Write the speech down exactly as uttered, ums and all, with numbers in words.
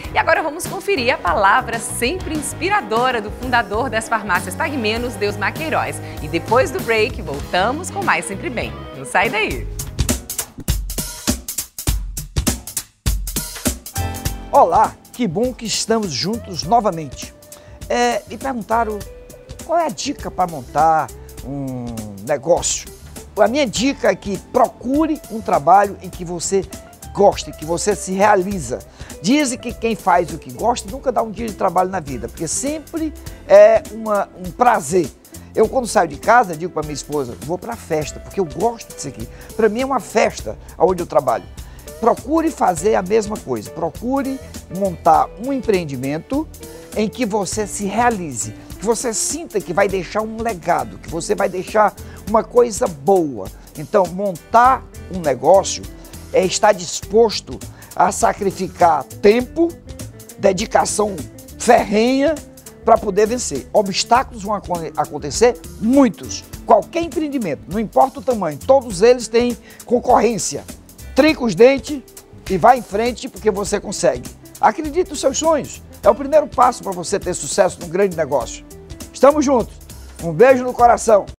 E agora vamos conferir a palavra sempre inspiradora do fundador das farmácias Pague Menos, Deusmar Queiroz. E depois do break, voltamos com mais Sempre Bem. Não sai daí! Olá, que bom que estamos juntos novamente. É, me perguntaram qual é a dica para montar um negócio. A minha dica é que procure um trabalho em que você goste, que você se realiza. Dizem que quem faz o que gosta nunca dá um dia de trabalho na vida, porque sempre é uma, um prazer. Eu, quando saio de casa, digo para minha esposa, vou para a festa, porque eu gosto disso aqui. Para mim é uma festa onde eu trabalho. Procure fazer a mesma coisa, procure montar um empreendimento em que você se realize, que você sinta que vai deixar um legado, que você vai deixar uma coisa boa. Então, montar um negócio é estar disposto a sacrificar tempo, dedicação ferrenha para poder vencer. Obstáculos vão acontecer, muitos. Qualquer empreendimento, não importa o tamanho, todos eles têm concorrência. Trinca os dentes e vá em frente porque você consegue. Acredite nos seus sonhos. É o primeiro passo para você ter sucesso num grande negócio. Estamos juntos. Um beijo no coração.